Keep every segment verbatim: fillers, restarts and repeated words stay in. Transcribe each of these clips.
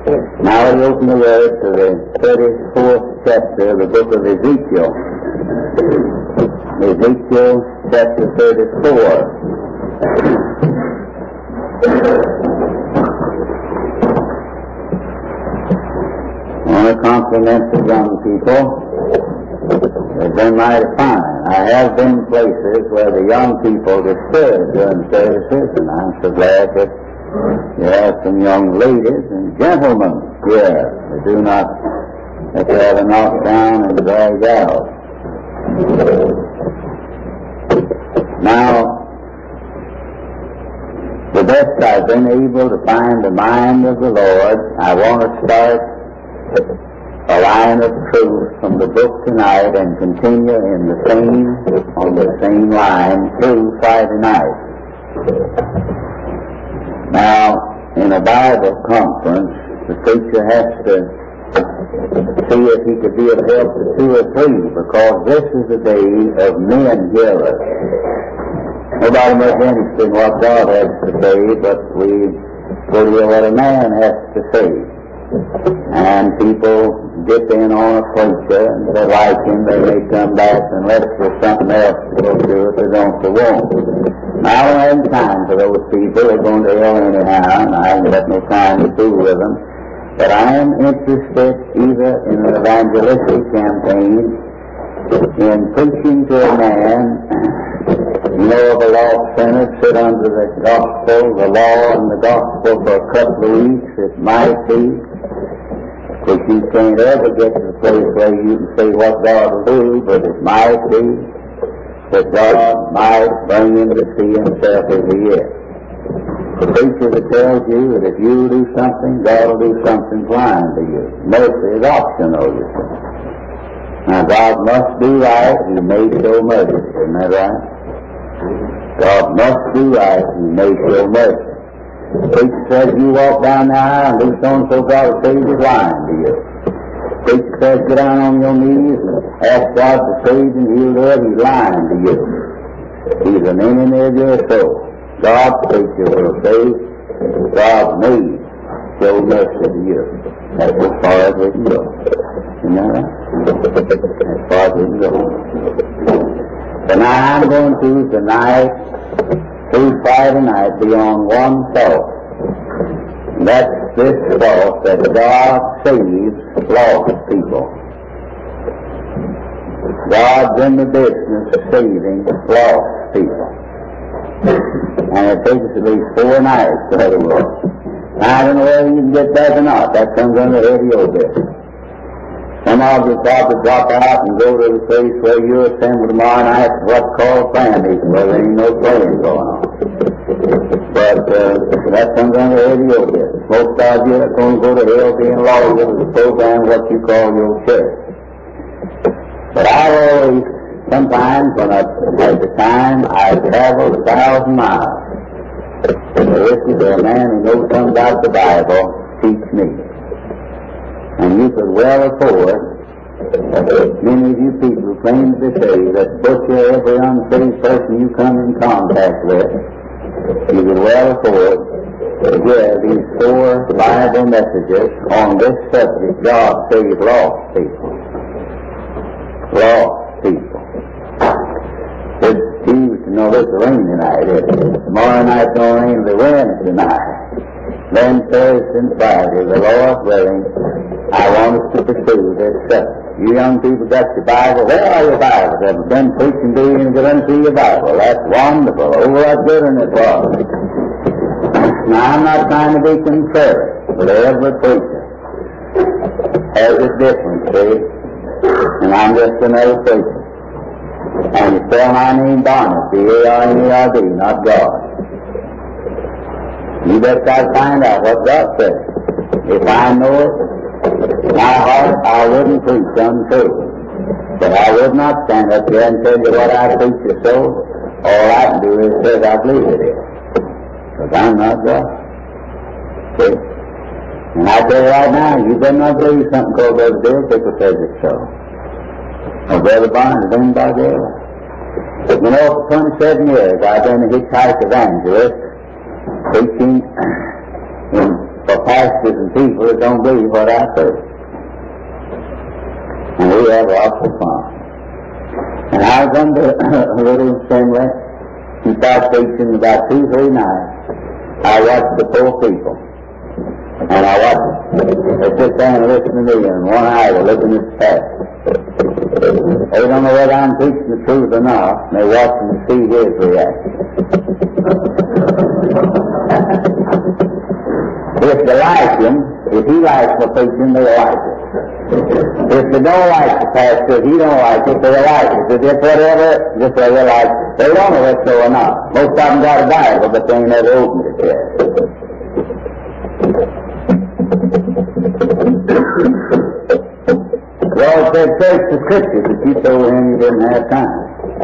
Now we open the word to the thirty-fourth chapter of the book of Ezekiel. Ezekiel chapter thirty-four. I want to compliment the young people. They've been mighty fine. I have been places where the young people disturb during services, and I'm so glad that you have some young ladies and gentlemen here who do not have to have a knock down and drag out. Now, the best I've been able to find the mind of the Lord, I want to start a line of truth from the book tonight and continue in the same, on the same line through Friday night. Now, in a Bible conference, the preacher has to see if he could be of help to two or three, because this is a day of men hearers. Nobody much interested in what God has to say, but we go to hear what a man has to say. And people get in on a preacher, and they like him, they may come back unless there's something else to go through if they don't, they won't. I don't have time for those people. They're going to hell anyhow, and I haven't got no time to fool with them. But I am interested either in an evangelistic campaign, in preaching to a man, you know, of a law center, sit under the gospel, the law and the gospel for a couple of weeks, it might be. But you can't ever get to the place where you can say what God will do, but it might be that God might bring him to see himself as he is. The preacher that tells you that if you do something, God will do something blind to you. Mercy is optional, you see. Now God must do right, he may show mercy. Isn't that right? God must do right, he may show mercy. The preacher says you walk down the aisle and do so-and-so, God will save you blind to you. The preacher says get down on your knees and ask God to save and heal you, he's lying to you. He's an enemy of your soul. God's preacher will say, God may show mercy to you. That's as far as we can go. You know that? As far as we can go. So now I'm going to tonight, through Friday night, be on one thought. And that's this thought that God saves lost people. God's in the business of saving lost people. And it takes at least four nights to have it work. Now, I don't know whether you can get that or not. That comes under the head of your business. Some of you probably drop out and go to the place where you assemble tomorrow night for what's called prayer meeting, where there ain't no praying going on. But uh, that comes under the head of your business. Most of you are going to go to hell being loyal to the program what you call your church. But I always, sometimes when I, at the time, I traveled a thousand miles to listen to a man who knows something about the Bible teach me. And you could well afford, as many of you people claim to say, that butcher every unsaved person you come in contact with, you could well afford to hear these four Bible messages on this subject, God save lost people. Lost people. Good Tuesday, to know this rain tonight, isn't it? Tomorrow night don't rain, the wind tonight. Then Thursday and Friday, the Lord willing, I want us to pursue this subject. You young people got your Bible. Where are your Bibles? Have been preaching to you and get unto your Bible. That's wonderful. Oh, what good in it was. Now, I'm not trying to be contrary, but every preacher has a difference, see? And I'm just another preacher. And you spell my name Barnard, B A R N A R D, not God. You just got to find out what God says. If I know it, my heart, I wouldn't preach untrue. But I would not stand up there and tell you what I preach is so. All I can do is say I believe it is. Because I'm not God. See? And I tell you right now, you better not believe something called Brother Bill Pickle says it's so. Or Brother Barnard, anybody else. But you know, for twenty-seven years I've been a hitchhike evangelist, preaching in, for for pastors and people that don't believe what I say. And we have lots of fun. And I was under a little assembly, and started preaching about two, three nights. I watched the poor people. And I watched them. They sit down and listen to me, and one eye they're looking at the pastor. They don't know whether I'm preaching the truth or not, and they're watching to see his reaction. If they like him, if he likes the preaching, they like it. If they don't like the pastor, if he don't like it, they like it. If it's whatever, just whether they like it. They don't know if so or not. Most of them got a Bible, but they ain't never opened it yet. Rolfe said, search the scriptures, but you told him you didn't have time.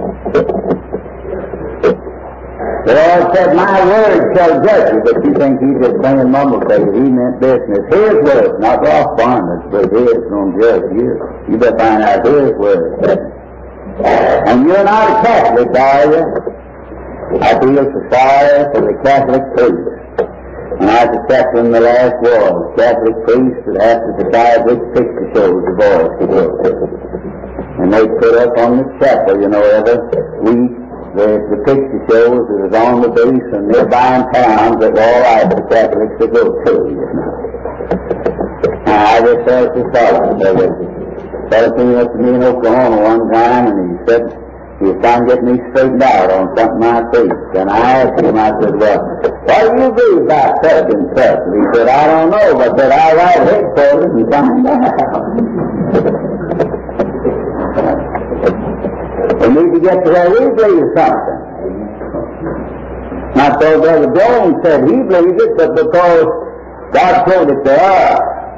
The Lord said, my word shall judge you, but you think he's just playing mumble-crazy. He meant business. His word, not Rolfe Barnard, but his going to judge you. You better find out his word. And you're not a Catholic, are you? I feel so sorry for the Catholic priests. When I was a chaplain in the last war, the Catholic priests would have to decide which picture shows the boys could go to. And they put up on the chapel, you know, every week, there's the picture shows that was on the base and nearby in towns that were all right for Catholics to go to, you know. Now, I just felt so sorry. There was a fellow came up to me in Oklahoma one time, and he said, he was trying to get me straightened out on something I preached. And I asked him, I said, well, what do you believe about such and such? And he said, I don't know, but that I'll write headquarters and find out. We need to get to where we believe something. Not so Brother Jones said he believed it, but because God told it to us.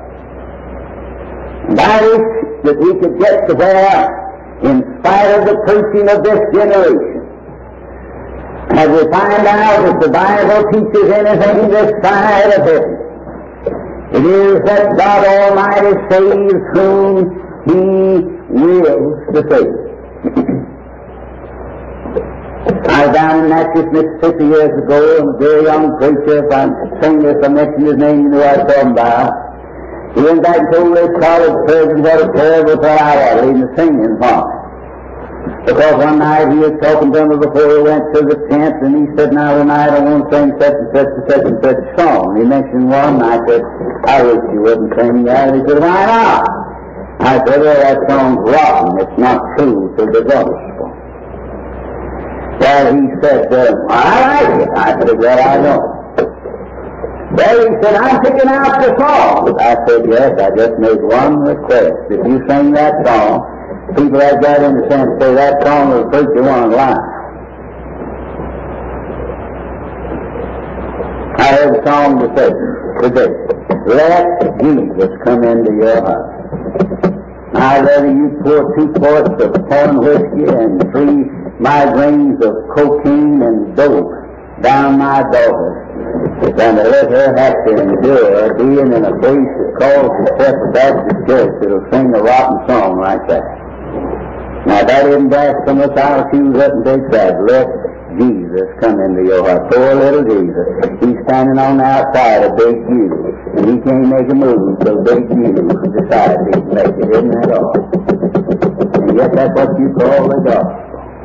And I wish that we could get to where, in spite of the preaching of this generation, as we find out that the Bible teaches anything this side of heaven, it is that God Almighty saves whom He wills to save. I was down in Natchez, Mississippi years ago, and a very young preacher, if I sing this, I mentioned his name, you know what I'm talking about. He went back and told this college president what a terrible thing I was, leading the singing for me. Because one night he was talking to me before he went to the tent, and he said, now tonight I want to sing such and such and such and such a song. He mentioned one, and I said, I wish you wouldn't sing that. He said, why not? I said, well, that song's rotten. It's not true to the gospel. Well, he said, uh, I like it. I said, well, I don't. Well, he said, I'm picking out the song. I said, yes, I just made one request. If you sing that song, people that got in the sense say that song will preach you one line. I heard a song to say today, let Jesus come into your heart. I'd rather you pour two quarts of corn whiskey and three migraines of cocaine and dope down my daughter than to let her have to endure being in a place that calls itself a Baptist church that'll sing a rotten song like that. Now, that isn't blasphemous. I'll choose up and take that. Let Jesus come into your heart. Poor little Jesus. He's standing on the outside of Big U, and he can't make a move till Big U decides he can make it. Isn't that all? And yet that's what you call the gospel.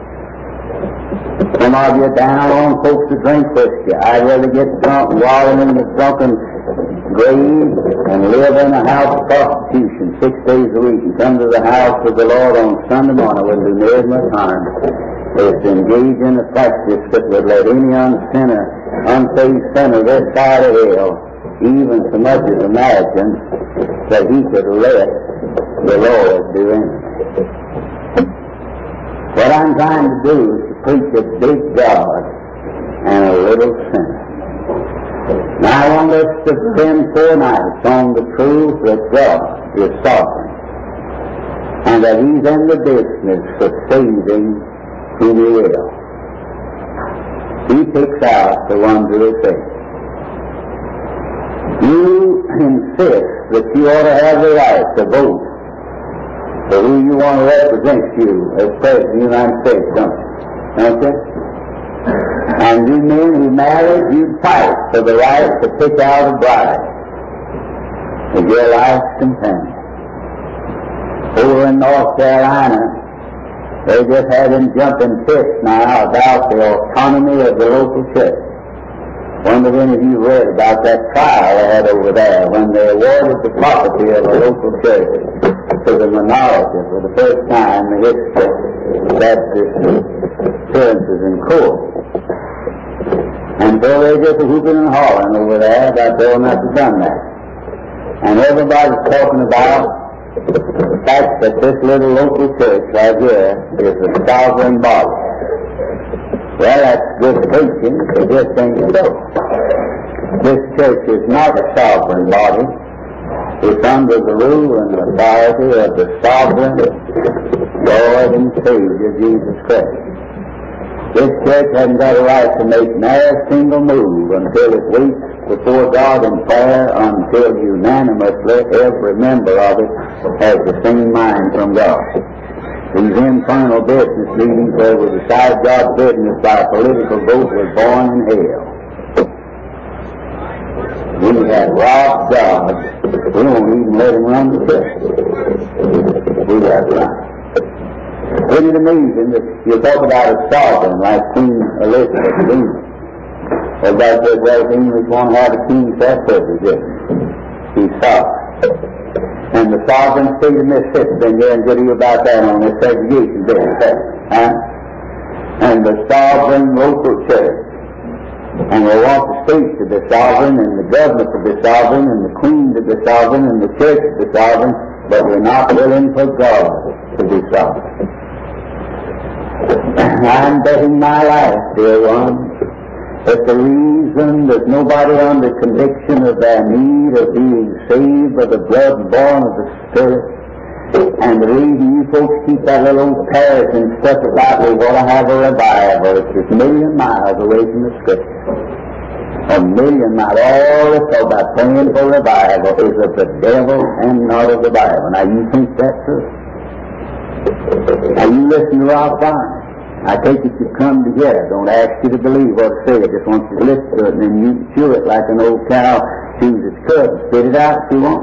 Some of you down on folks to drink whiskey. I'd rather get drunk, wallowing in the drunken grave, and live in a house of prostitution six days a week and come to the house of the Lord on Sunday morning wouldn't do near as much harm as to engage in a practice that would let any unsinner, unsaved sinner this side of hell even so much as imagine that he could let the Lord do anything. What I'm trying to do is to preach a big God and a little sinner. Now I want us to spend four nights on the truth that God is sovereign and that He's in the business of saving whom He will. He picks out the ones who are saved. You insist that you ought to have the right to vote for who you want to represent you as President of the United States, don't you? Don't you? And you men who married, you fight for the right to pick out a bride. is your life's companion. Over in North Carolina, they just had him jumping fits now about the autonomy of the local church. Wonder if any of you read about that trial they had over there when they awarded the property of a local church to the minority for the first time in the history of Baptist appearances in court. And so they just whooping and hollering over there about they not have done that. And everybody's talking about the fact that this little local church right here is a sovereign body. Well, that's good preaching, but just ain't so. This church is not a sovereign body. It's under the rule and authority of the sovereign Lord and Savior, Jesus Christ. This church hasn't got a right to make no single move until it waits before God in prayer until unanimously every member of it has the same mind from God. These infernal business meetings where we decide God's business by a political vote was born in hell. We have robbed God. We won't even let him run the church. We got right. Isn't it amazing that you talk about a sovereign like Queen Elizabeth of England? Everybody says, well, the English won't have a king, that privilege. He's sovereign. And the sovereign state of Mississippi, been here and good to you about that on this segregation bill, huh? And the sovereign local church. And we want the state to be sovereign, and the government to be sovereign, and the queen to be sovereign, and the church to be sovereign, but we're not willing for God to be sovereign. I'm betting my life, dear one, that the reason there's nobody under conviction of their need of being saved by the blood born of the Spirit, and the reason you folks keep that little parish and stuff about we want to have a revival, it's just a million miles away from the Scripture. A million miles. All they talk about praying for revival is of the devil and not of the Bible. Now you think that's true? Now you listen to Rolfe Barnard. I take it you come together. Don't ask you to believe what I say. I just want you to listen to it, and then you chew it like an old cow chews its cud and spit it out if you want.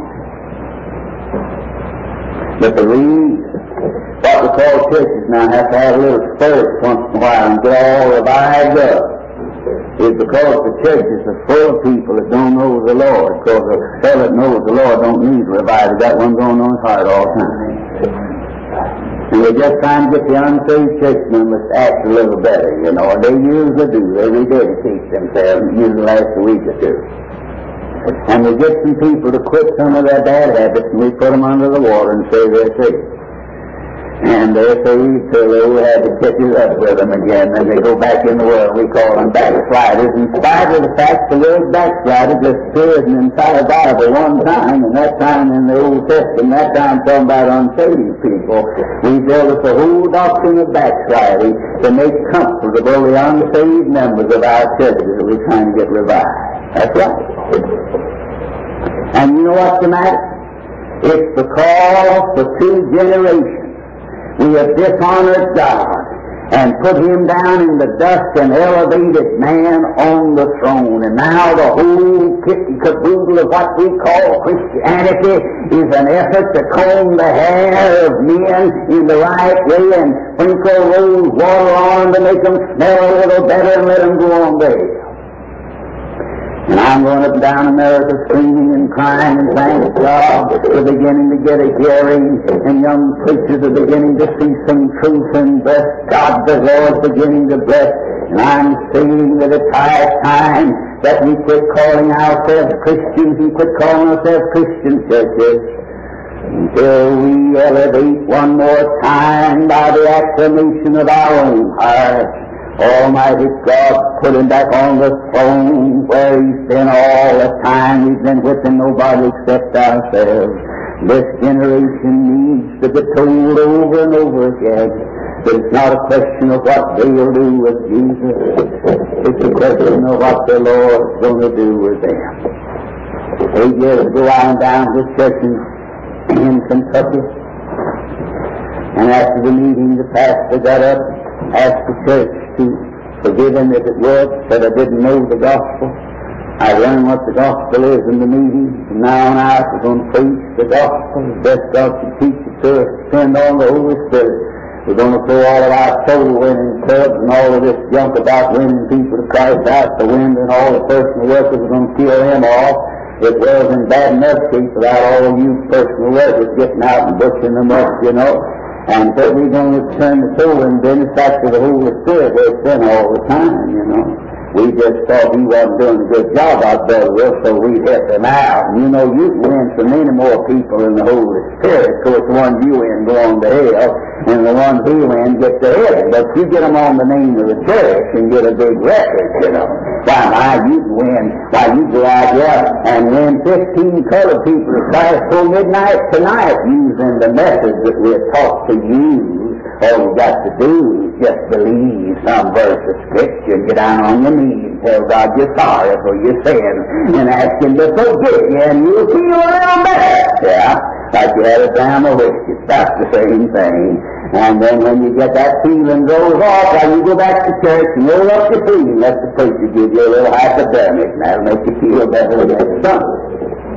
But the reason what we call churches now have to have a little spurt once in a while and get all revived up is because the churches are full of people that don't know the Lord. Because a fellow that knows the Lord don't need revival. Got one going on his heart all the time. And we're just trying to get the unsaved church members to act a little better, you know. They usually do. They rededicate themselves, usually last a week or two. And we get some people to quit some of their bad habits, and we put them under the water and say they're saved. And they're saved till they had to catch it up with them again. Then they go back in the world. We call them backsliders. In spite of the fact the word backslider just appears in the entire Bible one time, and that time in the Old Testament, that time talking about unsaved people. We built us a whole doctrine of backsliding to make comfortable the unsaved members of our churches that we're trying to get revived. That's right. And you know what's the matter? It's because for two generations we have dishonored God and put him down in the dust and elevated man on the throne. And now the whole kit and caboodle of what we call Christianity is an effort to comb the hair of men in the right way and sprinkle rose water on them to make them smell a little better and let them go on there. And I'm going up and down America screaming and crying and thank God we're beginning to get a hearing, and young preachers are beginning to see some truth, and bless God the Lord beginning to bless. And I'm saying that it's high time that we quit calling ourselves Christians and quit calling ourselves Christian churches until we elevate one more time by the acclamation of our own hearts. Almighty God put him back on the throne where he's been all the time. He's been whipping nobody except ourselves. This generation needs to be told over and over again that it's not a question of what they'll do with Jesus. It's a question of what the Lord's going to do with them. Eight years ago I went down to this church in, in Kentucky, and after the meeting the pastor got up, asked the church to forgive him if it was, said I didn't know the gospel. I learned what the gospel is in the meeting. From now on out, we're going to preach the gospel. The best God can teach it to us. Depend on the Holy Spirit. We're going to throw all of our soul-winning clubs and all of this junk about winning people to Christ out the wind, and all the personal workers. We're going to kill them all. It wasn't bad enough case without all you personal workers getting out and butchering them up, you know. And so we're going to turn the soul-winning business back to the Holy Spirit where it's been all the time, you know. We just thought he wasn't doing a good job out there, so we hit him out. And you know, you can win so many more people in the Holy Spirit. Of course, the ones you win go on to hell, and the ones he win get to heaven. But you get them on the name of the church and get a big record, you know. Why, why, you can win, why, you go out there and win fifteen colored people to Christ till midnight tonight using the message that we're taught to use. All you got to do is just believe some verse of Scripture, get down on your knees and tell God you're sorry for your sin, and ask Him to forgive you, and you'll feel a little better. Yeah, like you had a dram of whiskey. That's the same thing. And then when you get that feeling goes off, then you go back to church and roll up your sleeve and let the preacher give you a little hypodermic, and that'll make you feel better than something.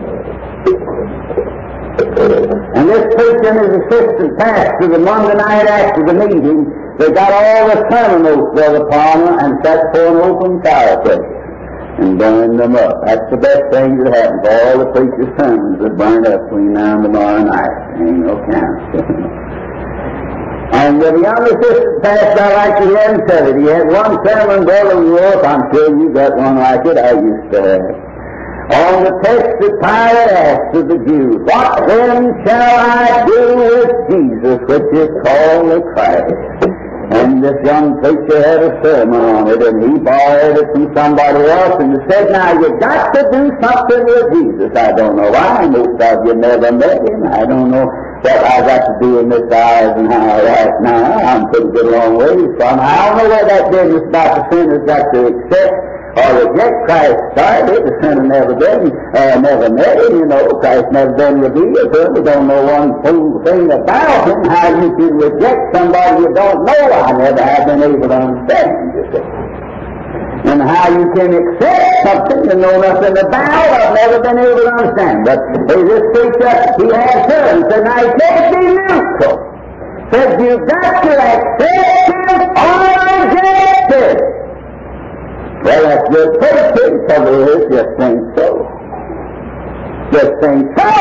And this preacher and his assistant pastor, the Monday night after the meeting, they got all the sermon notes there upon them and sat for an open fireplace and burned them up. That's the best thing that happened. All the preacher's sermons are burned up between now and tomorrow night. There ain't no count. And the young assistant pastor, I like to hear him tell it. He had one sermon, Brother Rolfe. I'm sure you got one like it. I used to have. On the text that Pilate asked of the Jews, what then shall I do with Jesus, which is called the Christ? And this young preacher had a sermon on it, and he borrowed it from somebody else, and he said, now you got to do something with Jesus. I don't know why. Most of you never met him. I don't know what I got to do in this hours and how right now. I'm pretty good a long way from. I don't know what that business about the sinner's got to accept or reject Christ started. The sinner never been, uh, never met him, you know. Christ never been revealed to him. We don't know one fool thing about him. How you can reject somebody you don't know, I never have been able to understand, you see. And how you can accept something you know nothing about, I've never been able to understand. But hey, this preacher, he had servants, and I can't be neutral. Said you've got to accept him or reject him. Well, that's good preaching, so it is just ain't so. Just ain't so.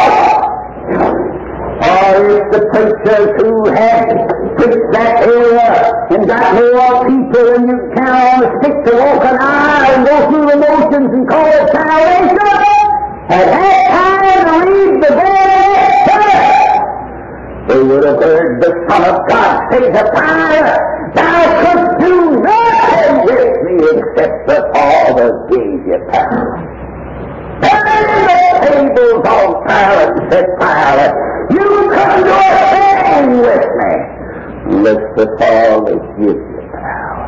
Or it's the preachers who have preached that area and got more people than you count on the stick to walk an aisle and go through the motions and call it salvation. At that time to read the very church, they would have heard the Son of God say to Pilate, thou couldst do nothing with me except the Father gave you power. Turn the tables on Pilate and said, Pilate, you couldn't do a thing with me unless the Father gives you power.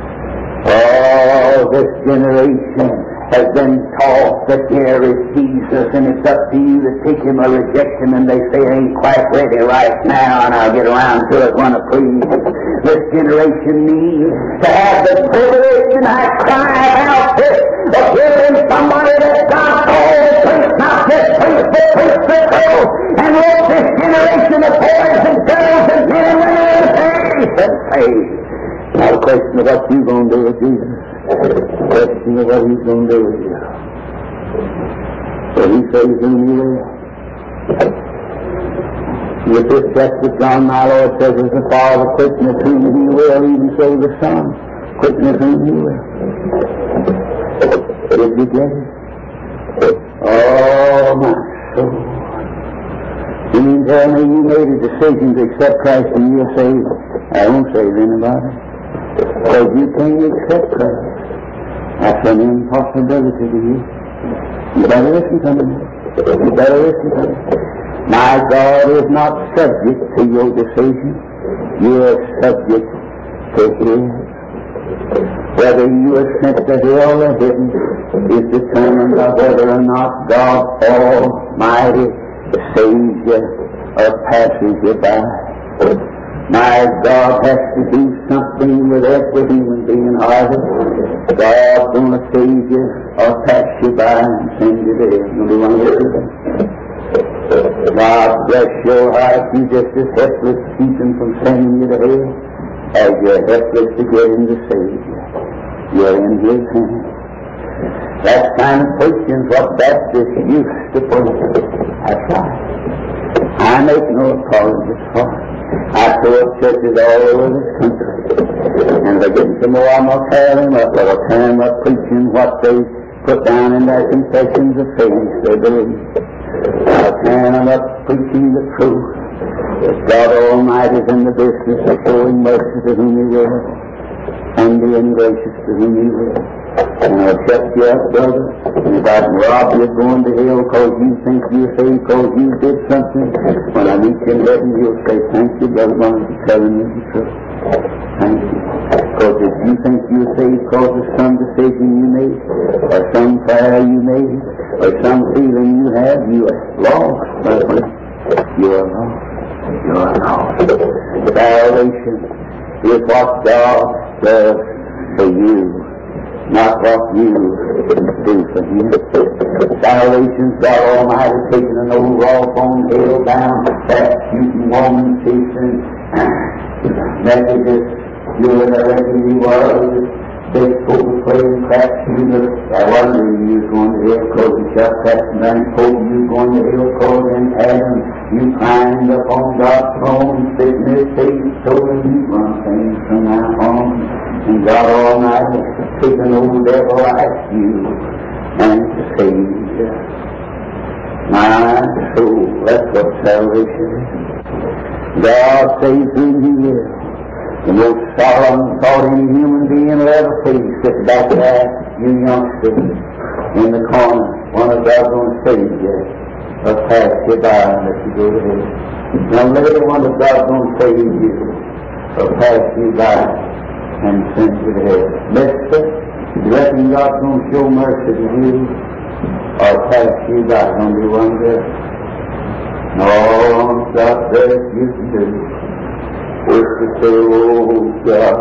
Oh, this generation has been taught that there is Jesus, and it's up to you to take him or reject him, and they say I ain't quite ready right now, and I'll get around to it when I please. This generation needs to have the privilege, and I cry about this, of hearing somebody that God called the priest, not just priest, but priest the truth, and let this generation of boys and girls and men and women in faith and faith. Now the question of what you going to do with Jesus. The question of what he's going to do with you. So he says whom you will. With this text of John, my Lord says, as the Father quickeneth whom he will, even so the Son quickeneth whom he will. Did you get it? Oh, my soul. You mean tell me you made a decision to accept Christ and you're saved? I won't save anybody. Because you can't accept Christ. That's an impossibility to you. You better listen to me. You better listen to me. My God is not subject to your decision. You are subject to his. Whether you are sent to hell or heaven is determined by whether or not God Almighty saves you or passes you by. My God has to do something with every human being, Harvey. God's going to save you or pass you by and send you there. You'll be one of those things. God bless your heart. You just as helpless to keep him from sending you to hell as you're helpless to get him to save you. You're in his hands. That kind of preaching is what Baptists used to preach. That's right. I make no apologies for it. I tour churches all over this country, and if I get some more, I'm going to tear them up. I'll tear them up preaching what they put down in their confessions of faith they believe. I'll tear them up preaching the truth. That God Almighty is in the business of showing mercy to whom he will, and being gracious to whom he will. And I'll shut you up, brother. And if I can rob you of going to hell because you think you're saved because you did something, when I meet you in heaven, you'll say, thank you, Brother Barnard, for telling me the truth. Thank you. Because if you think you're saved because of some decision you made, or some prayer you made, or some feeling you have, you are lost, brother. You are lost. You are lost. Salvation is what God does for you, not what you do for him. Salvation's God Almighty taking an old raw bone tail down, fat shooting woman chasing Methodist, doing everything he was, big poker playing crap shooter. I wonder if you was going to hell because you shot that nine poker, you was going to hell because in Adam you climbed up on God's throne, sitting in his face, told him you run things from now on. And God Almighty take an old devil like you and save you. My soul, that's what salvation is. God saves whom he will. The most solemn thought any human being will ever face. Sit back there, you youngsters, in the corner. One of God's going to save you or pass you by and let you go to hell. Now later, one of God's going to save you or pass you by and send you to hell. Mister, you reckon God's going to show mercy to you or pass you by? Don't you wonder? No, God says you can do is to say, oh God,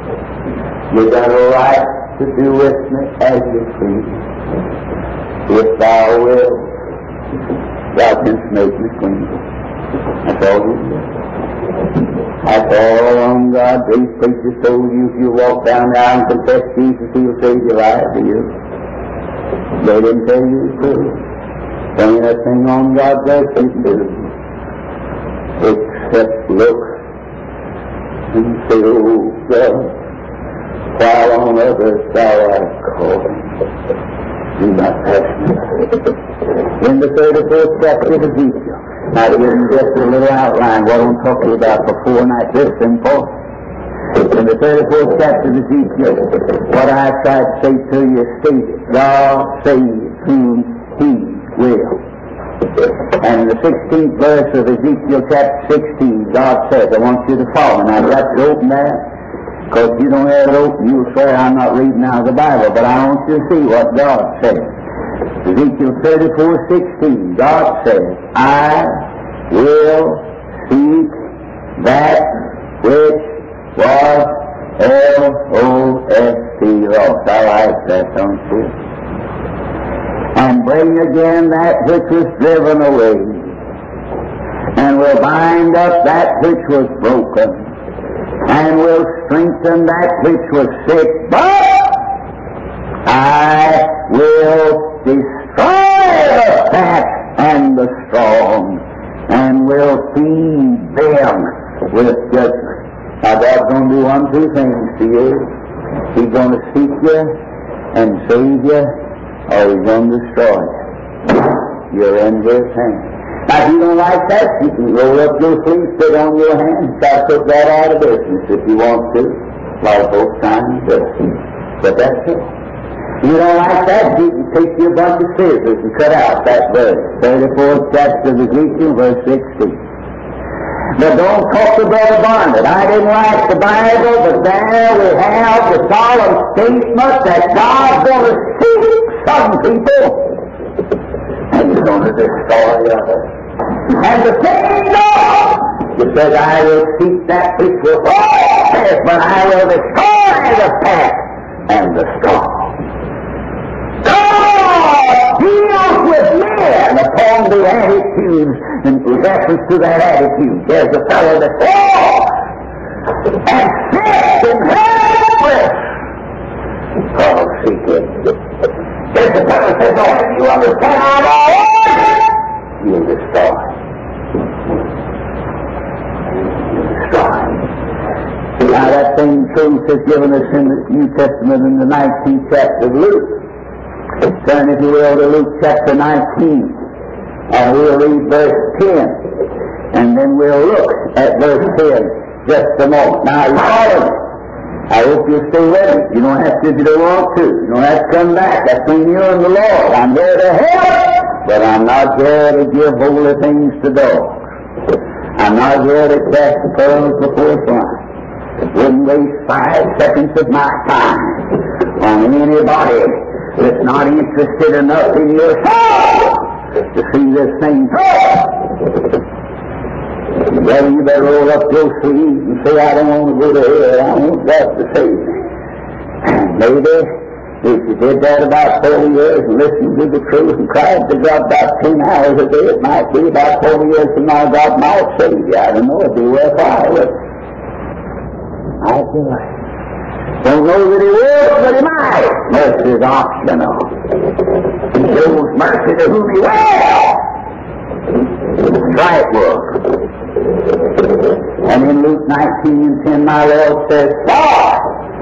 you got a right to do with me as you please. If thou wilt, thou canst make me clean. That's all you do. That's all on God. These preachers told you if you walk down the aisle and confess Jesus, he'll save your life to you. They didn't tell you the truth. There ain't a thing on God's earth you can do except look and say, oh God, while on others thou art calling, do not pass me. In the thirty-fourth chapter of Ezekiel, now here's just a little outline what I'm talking about for four nights. This is important. In the thirty-fourth chapter of Ezekiel, what I tried to say to you is stated, God saves whom he will. And in the sixteenth verse of Ezekiel chapter sixteen, God says, I want you to follow. Now I've got to open that, because if you don't have it open, you'll swear I'm not reading out of the Bible, but I want you to see what God says. Ezekiel thirty-four sixteen, God says, I will seek that which was L O S T, lost. I like that, don't you? And bring again that which was driven away, and will bind up that which was broken, and will strengthen that which was sick, but I will destroy the fat and the strong, and will feed them with judgment. Now God's going to do one, two things to you. He's going to seek you and save you, or he's going to destroy you. You're in his hands. Now if you don't like that, you can roll up your sleeves, sit on your hands, and try to put that out of business if you want to. A lot of folks trying to do it. But that's it. If you don't like that, you can take your bunch of scissors and cut out that verse. thirty-fourth chapter of Ezekiel, verse sixteen. But don't talk to Brother Barnard. I didn't like the Bible, but there we have the solemn statement that God's going to seek some people, and he's going to destroy others. And the kingdom It says, I will seek that which will fall, but I will destroy the path and the strong. God deals with men upon the attitudes, and with reference to that attitude, there's a fellow that falls and sits in helpless. Oh, seek it. There's a fellow that says, oh, if you understand how to avoid it, you'll destroy. You'll destroy. See how that same truth is given us in the New Testament in the nineteenth chapter of Luke. Turn, if you will, to Luke chapter nineteen, and we'll read verse ten, and then we'll look at verse ten just a moment. Now, Lord, I hope you'll stay with me. You don't have to if you don't want to. You don't have to come back. That's between you and the Lord. I'm here to help, but I'm not here to give holy things to dogs. I'm not here to cast the pearls before swine. Wouldn't waste five seconds of my time on anybody that's not interested enough in your soul to see this thing through. Well, you better roll up your sleeves and say, I don't want to go to hell. I want God to save me. Maybe if you did that about forty years and listened to the truth and cried to God about ten hours a day, it might be about forty years from now God might save you. I don't know. It'd be worthwhile. But I feel like don't know that he will, but he might. Mercy is optional. He shows mercy to whom he will. Right work. And in Luke nineteen and ten, my Lord says, Far!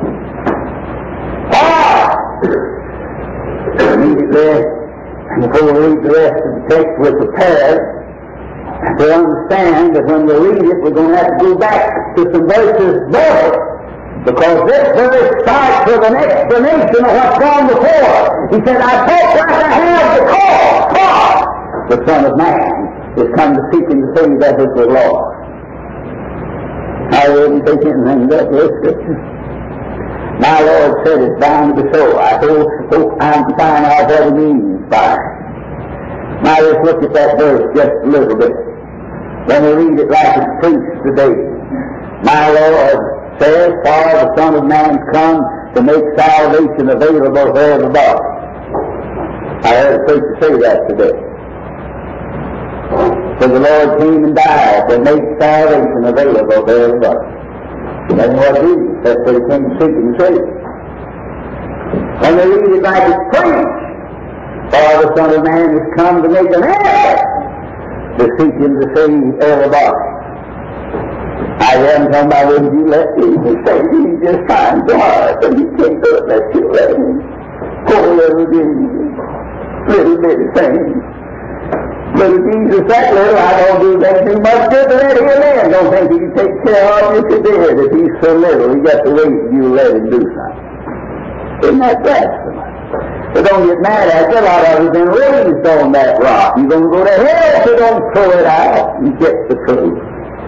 Far! Immediately, before we read the rest of the text, we're prepared to understand that when we read it, we're going to have to go back to some verses more. Because this verse starts with an explanation of what's gone before. He said, I thought like I have the call. God, the Son of Man, is come to seek and to save that which was lost. I wouldn't take anything but this scripture. My Lord said it's bound to be so. I hope, hope I'm to find out what it means by it. Now let's look at that verse just a little bit. Let me read it like it's preached today. My Lord says, for the Son of Man's come to make salvation available for everybody. I heard a preacher say that today. So the Lord came and died to make salvation available for everybody. That's what he did. That's what he came to seek and save. When they read it like it's preached, for the Son of Man has come to make an effort to seek and to save everybody. I haven't come by when you let Jesus say he just finds the heart, but he can't do it unless you let him. Poor little Jesus, little bitty thing. Little Jesus, that little, I don't do anything much different than him then. Don't think he can take care of you if he did. If he's so little, he got to wait till you let him do something. Isn't that blasphemous? But don't get mad at it. A lot of us have been raised on that rock. You're going to go to hell if you don't throw it out and get the truth.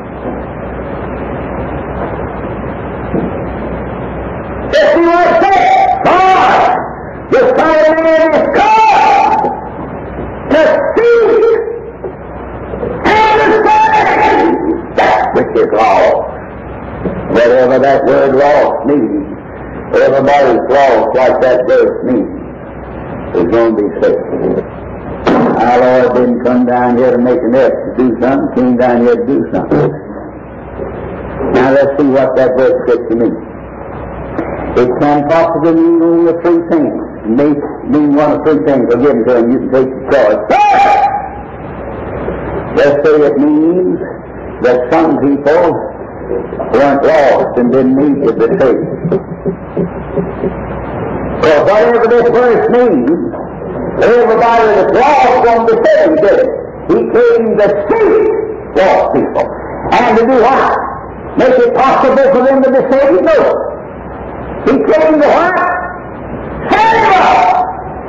Let's see what it says. God, the Son of Man is God to seek and to save that which is lost. Whatever that word lost means, everybody's lost like that verse means, is going to be saved. Our Lord didn't come down here to make an effort to do something, came down here to do something. Now let's see what that verse scripture means. It can possibly mean only three things. It may mean one of three things. I'll give them to you and you can take your choice. Let's say it means that some people weren't lost and didn't need to be saved. Because whatever this verse means, everybody that's lost won't be saved, did it? He came to save lost people. And to do what? Make it possible for them to be saved? No. He came to what? Save us!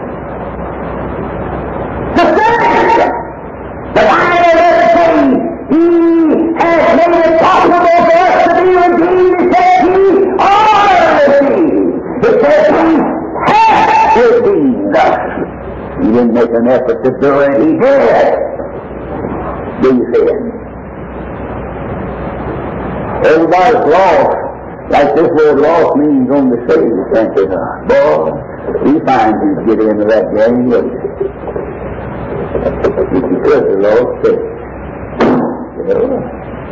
To save us! The Bible doesn't say he has made it possible for us to be redeemed. It says he are redeemed. It says he has redeemed us. He didn't make an effort to do it. He did. Do you see it? Everybody's lost. Like this word lost means on the saved, can't they? Boy, we find you get into that game, wouldn't you? If you could, the Lord said. Yeah.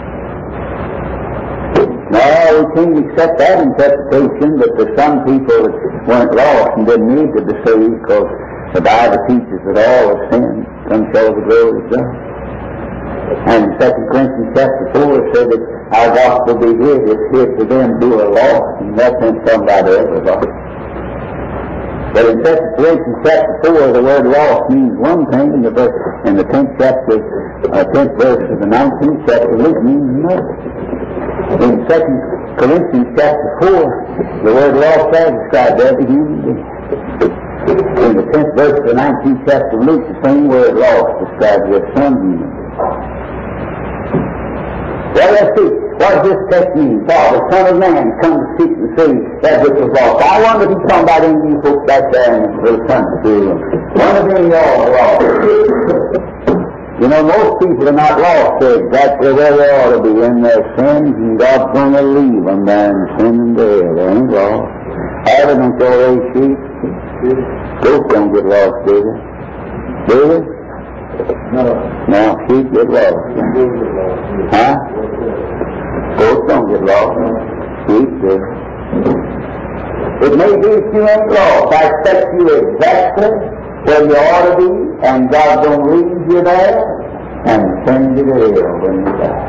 No, we can't accept that interpretation, but there's some people that weren't lost and didn't need to be saved because the Bible teaches that all have sinned, come short of the glory of God. And in Second Corinthians chapter four it said that our gospel be hid, it's hid to them who are lost, and that's in somebody else's lost. But in Second Corinthians chapter four, the word lost means one thing, and the verse, in the tenth chapter, uh, tenth verse of the nineteenth chapter, it means another. In Second Corinthians chapter four, the word lost there describes every human being. In the tenth verse of the nineteenth chapter of Luke, the same word lost describes your son human. Well, let's see. What does this text mean? For the Son of Man come to seek and save that which was lost. I wonder if he's talking about any of you folks back there in the country. Wonder if any of y'all are lost. You know, most people are not lost. They're exactly where they ought to be in their sins, and God's going to leave them there in sin and death. They ain't lost. Having them go away sheep. Goats don't get lost, do they? Do they? No. No, sheep get lost. Huh? Goats don't get lost. Sheep do. It may be that you ain't lost. I expect you exactly where you ought to be, and God don't leave you there and send you to hell when you die.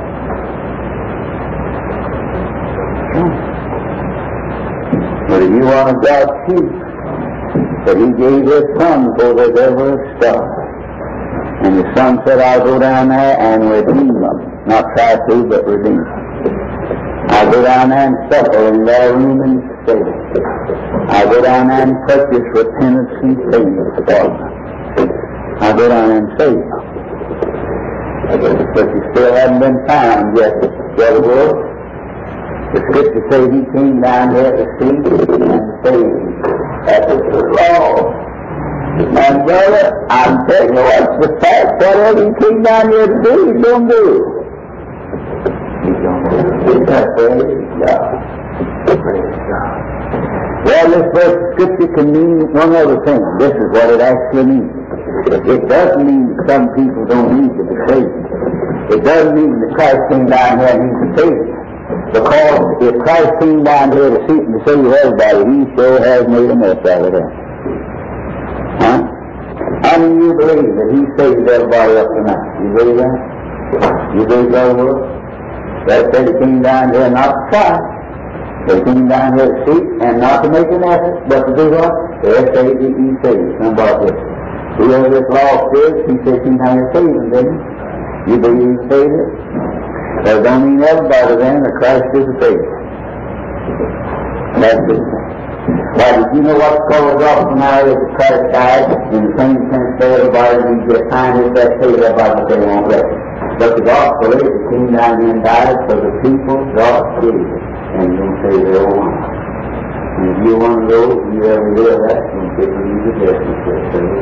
But if you want a God's sheep, that He gave His Son before there's ever a star. And the Son said, I'll go down there and redeem them. Not try to, but redeem them. I'll go down there and suffer in their room and stay. I'll go down there and purchase repentance and faith for them. I'll go down there and save them. But you still haven't been found yet, brother Wolf. The Scripture says He came down here to seek and save. That is the law. And brother, I'm telling you what's the fact. Whatever He came down here to do, He's going to do. He's going to do. Praise God. Praise God. Well, this verse of Scripture can mean one other thing. This is what it actually means. It doesn't mean that some people don't need to be saved. It doesn't mean that Christ came down here and He's the Savior. Because if Christ came down here to seek and to save everybody, He sure has made a mess out of them. Huh? How many of you believe that He saved everybody up tonight? You believe that? You believe that word? That said He came down here not to try. He came down here to seek and not to make an effort, but to do what? They're saved if He saved. Somebody else. Whoever this law is, He said He now saved them, didn't He? You believe He saved it? That don't mean everybody then that Christ is a Savior. That's it. Why, did you know what covers off from now is that Christ died in the same sense that everybody needs to get time is that save everybody that they won't let. But the gospel is that He came down here and died for the people God gave. And you don't say they're one. And if you're one of those, and you ever hear that, then people use the best and say,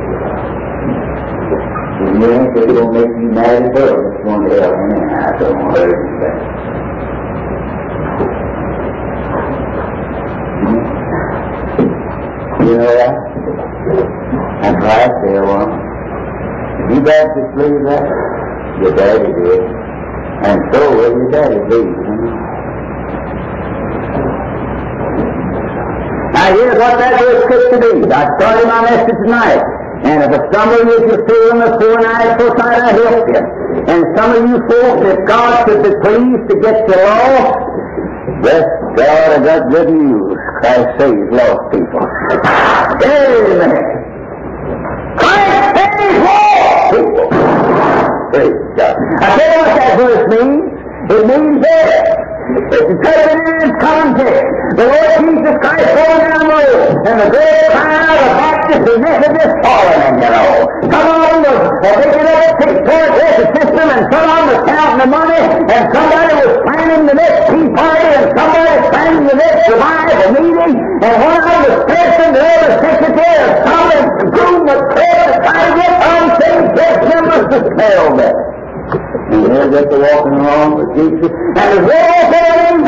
if you ain't, they're going to make you mad as hell. It's going to hell, and I don't want to hurt you back. You know that? That's right, there one. You Baptists believe that? Your daddy did. And so will your daddy believe. Now here's what that verse Scripture means. I started my message tonight. And if some of you just feel on the four nights, so try to help you. And some of you folks, if God should be pleased to get you lost, bless God, I got good news. Christ saves lost people. Amen. Christ saves lost people. Praise God. I tell you what that verse means. It means this. If you put it in its context, the Lord Jesus Christ going down the road, and the great crowd of Baptists and Methodists following Him, you know. Some of them was picking up a six-point record system, and some of them was counting the money, and somebody was planning the next tea party, and somebody was planning the next revival meeting, and one of them was president, the other secretary, and some of the groom was called to try to get unsaved church members to smell better. And they're just walking along with Jesus. And as well as they're in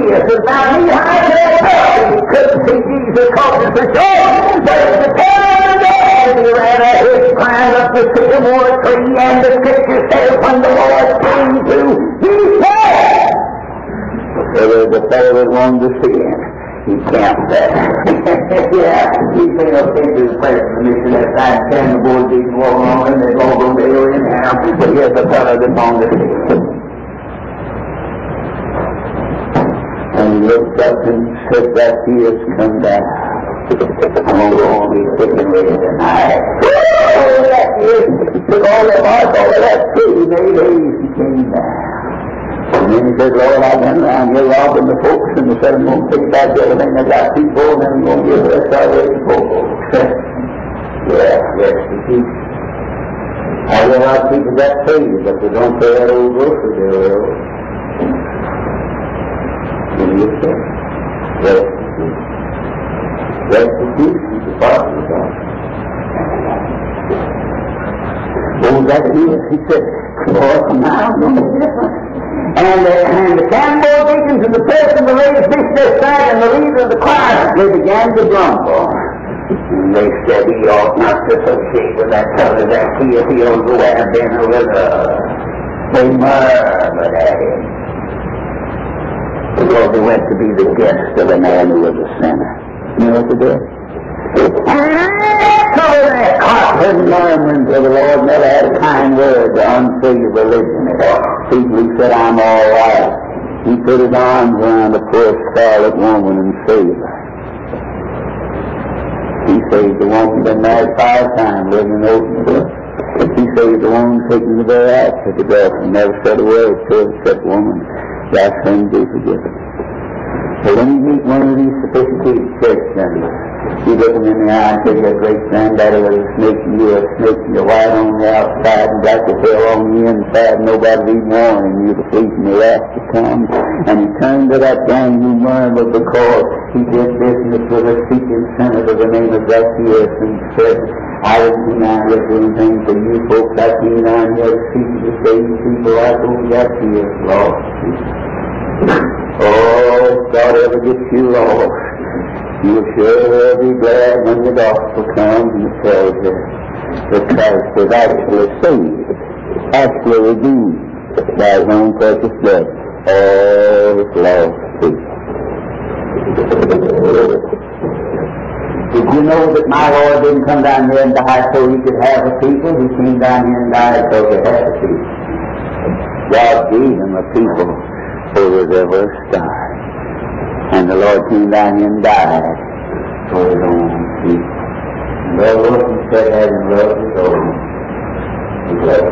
years, was about knee-high to that cup, and he couldn't see Jesus crossing for sure. But at the time of the day, he ran out, he climbed up the sycamore tree, and the scripture says when the Lord came to, he said, there was a fellow that wanted to see him. He camped there. Yeah, he came up into the place of the mission that side, and the boys didn't walk on, and they all go there in now. But here's a fellow that wanted to see him. And he looked up and said, that tears come down. I'm going to be sick and ready tonight. Oh, that tears took all the mark over that tree, made haze, he came down. And then he said, Lord, I've been around here robbing the folks, and he said, I'm going to take back everything I got people, and then I'm going to give the rest of it to folks. Yeah, yes, you see. I know a lot of people got saved, but they don't pay that old grocery bill. Give me a check. Restitution. Restitution is the part of the God. Oh, that is, he said, Lord, now I'm going to be different. And, uh, and the cannonball deacons and the person, the ladies, this side, and the leader of the choir, they began to grumble. And they said he ought not to associate with that fellow that he if he'll go and been a little. They murmured at him. Because he went to be the guest of a man who was a sinner. You know what they did? And so that constant murmuring to the Lord never had a kind word to unfree religion at all. People who said, I'm all right. He put his arms around a poor scarlet woman and saved her. He saved the woman been married five times, living in open book. He saved the woman taking the very act of the girlfriend, never said a word to her except woman. Thy sins be forgiven. So when you meet one of these sophisticated church members, you look them in the eye and say, your great granddaddy was a snake, and you were a snake, and you're white on the outside, and black as hell on the inside, nobody be warning you to flee from the wrath to come. And he turned to that gang who murmured because he did business with a seeking sinner by the name of Zacchaeus, and said, I didn't mean I was doing things for you folks, I came down here to seek to save people, I told Zacchaeus lost people. Oh, if God ever gets you lost, you'll sure be glad when the gospel comes and tells you that Christ is actually saved, actually redeemed by his own precious blood, all his lost people. Did you know that my Lord didn't come down here and die so he could have a people? He came down here and died so he could have a people. God gave him a people who was ever a star. And the Lord came down here and died for his own people. Well, what he said, having loved his own, he loved.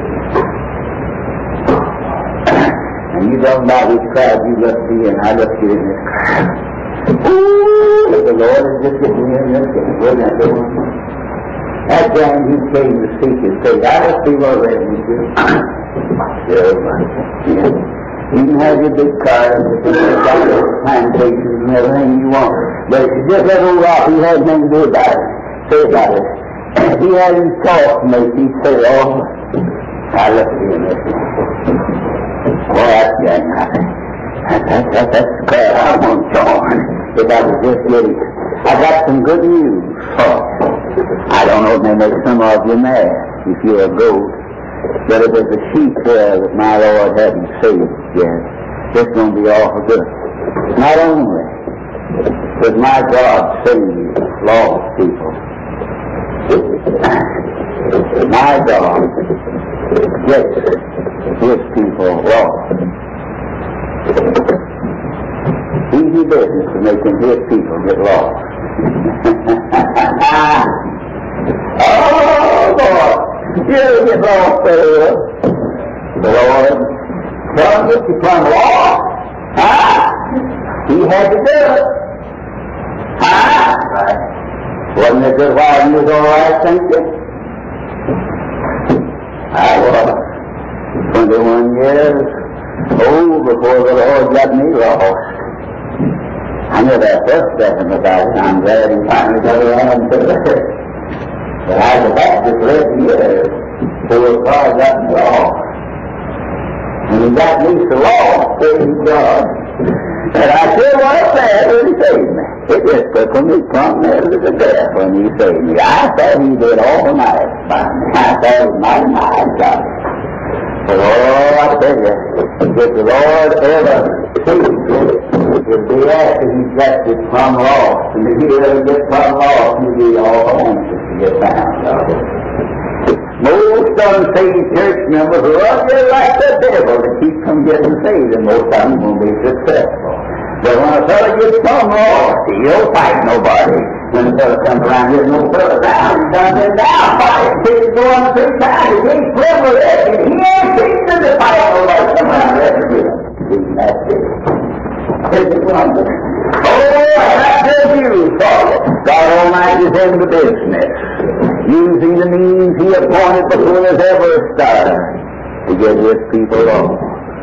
And you don't know which crowd you must be in. I looked you in this crowd. Ooh, the Lord is just getting in this thing. Wasn't that the one? That gang who came to seek his face, I just see what ready to do. Yeah. You can have your big cars, you can have your plantations and everything you want. But if you just let old Rolfe, he had nothing to do about it. Say about it. He had his talk to make, he'd say, oh, I love you in this. Boy, that's gang. That, that, that, that's the crowd I want to join. If I was just getting, I got some good news for you. I don't know if they make some of you mad if you're a goat. But if there's a sheep there that my Lord hadn't saved yet, it's going to be awful good. Not only does my God save lost people, my God gets his people lost. Easy business to making his people get lost. Oh, boy. You get lost there. The Lord come get you from lost. Huh? He had to do it. Huh? Right. Wasn't it good while you was all right, think you? I was twenty-one years old before the Lord got me lost. I knew that first second about it. I'm glad he finally got around to it. But I was back just eleven years before God got me lost. And he got me so lost, praise God, And I sure was glad when he saved me. It just took me from there to the death when he saved me. I thought he did all night by me. I thought it was mighty nice God. But oh, I tell you, if the Lord ever sees it, it'll be after he's got this plumb lost. And if he ever gets plumb lost, he'll be all anxious to get found. Most unsaved church members are up there like the devil to keep from getting saved, and most of them won't be successful. But when a fellow gets plumb lost, he don't fight nobody. When a fellow comes around here, no fellow down, he done been down fighting. He's going through time, he ain't flip with it, and he ain't fixing to fight nobody come around there to do it. That's it. It's a wonder. Oh, I tell you, Father, God Almighty's in the business, using the means he appointed before there's ever a star to get his people on.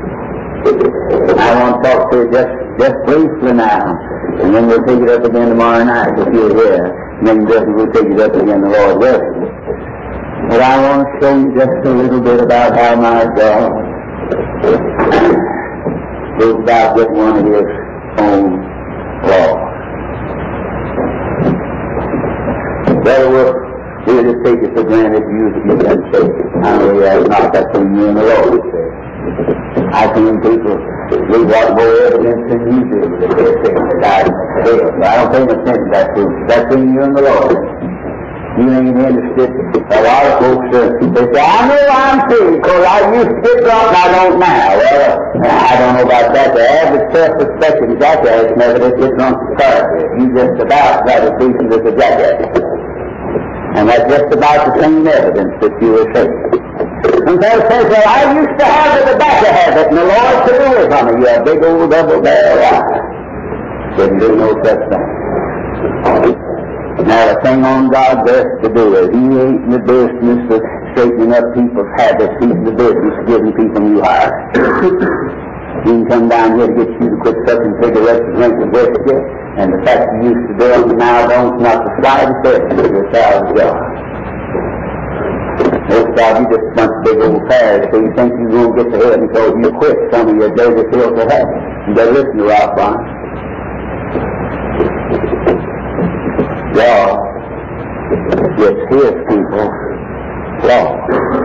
I want to talk to you just, just briefly now, and then we'll take it up again tomorrow night if you're here, and then definitely we'll take it up again the Lord willing. But I want to show you just a little bit about how my God goes about with one of his own laws. Brother, we'll, we'll just take it for granted you, you can say it. I know that's not that thing you and the Lord say. I've seen people read what more evidence than you do that they're saying that God is hell. But I don't pay much attention to that proof. That's between you and the Lord. You ain't interested. A lot of folks, uh, they say, I know I'm free because I used to get drunk and I don't now. Well, I don't know about that. The average self-respecting jackass never did get drunk to start with. You just about got as decent as a jackass. And that's just about the same evidence that you were saying. And so it says, well, I used to have the tobacco habit, and the Lord took it away from me. You a big old double-barrel lie. Didn't do no such thing. Now, the thing on God's earth to do is he ain't in the business of straightening up people's habits. He's in the business of giving people new hearts. He can come down here to get you to quit sucking cigarettes and drinking whiskey, and the fact you used to do it and now don't, not the slightest evidence of your child of God. Most of you just a bunch of big old fags, so you think you're going to get to heaven because you quit some of your dirty filthy habits. You better listen to Rolfe Barnard. God gets his people lost.